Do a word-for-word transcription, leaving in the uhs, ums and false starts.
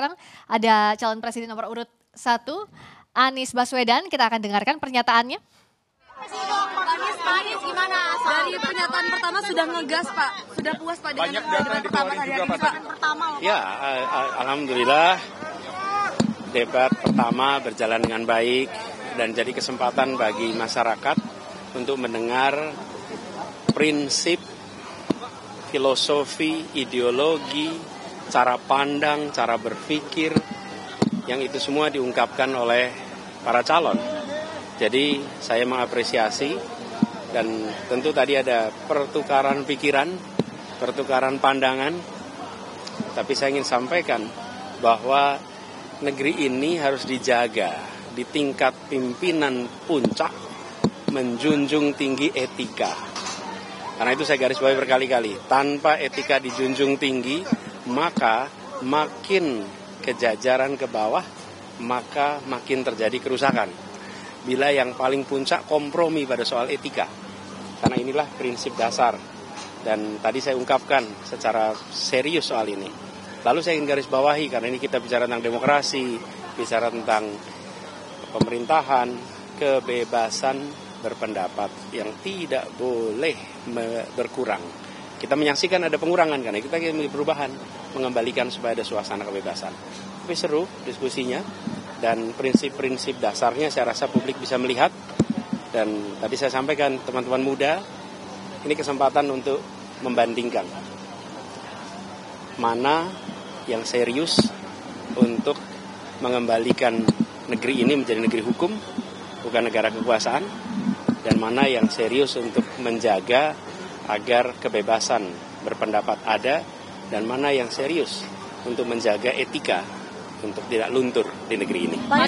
Sekarang ada calon presiden nomor urut satu, Anies Baswedan. Kita akan dengarkan pernyataannya. Anies, Pak Anies gimana? Dari pernyataan pertama sudah ngegas Pak, sudah puas Pak dengan debat pertama tadi hari ini Pak? Pertama. Ya, alhamdulillah debat pertama berjalan dengan baik dan jadi kesempatan bagi masyarakat untuk mendengar prinsip, filosofi, ideologi, cara pandang, cara berpikir, yang itu semua diungkapkan oleh para calon. Jadi saya mengapresiasi dan tentu tadi ada pertukaran pikiran, pertukaran pandangan, tapi saya ingin sampaikan bahwa negeri ini harus dijaga di tingkat pimpinan puncak, menjunjung tinggi etika. Karena itu saya garis bawahi berkali-kali, tanpa etika dijunjung tinggi, maka makin kejajaran ke bawah, maka makin terjadi kerusakan. Bila yang paling puncak kompromi pada soal etika. Karena inilah prinsip dasar. Dan tadi saya ungkapkan secara serius soal ini. Lalu saya ingin garis bawahi, karena ini kita bicara tentang demokrasi, bicara tentang pemerintahan, kebebasan berpendapat yang tidak boleh berkurang. Kita menyaksikan ada pengurangan, karena kita ingin perubahan, mengembalikan supaya ada suasana kebebasan. Tapi seru diskusinya, dan prinsip-prinsip dasarnya saya rasa publik bisa melihat. Dan tadi saya sampaikan teman-teman muda, ini kesempatan untuk membandingkan mana yang serius untuk mengembalikan negeri ini menjadi negeri hukum, bukan negara kekuasaan, dan mana yang serius untuk menjaga agar kebebasan berpendapat ada, dan mana yang serius untuk menjaga etika untuk tidak luntur di negeri ini.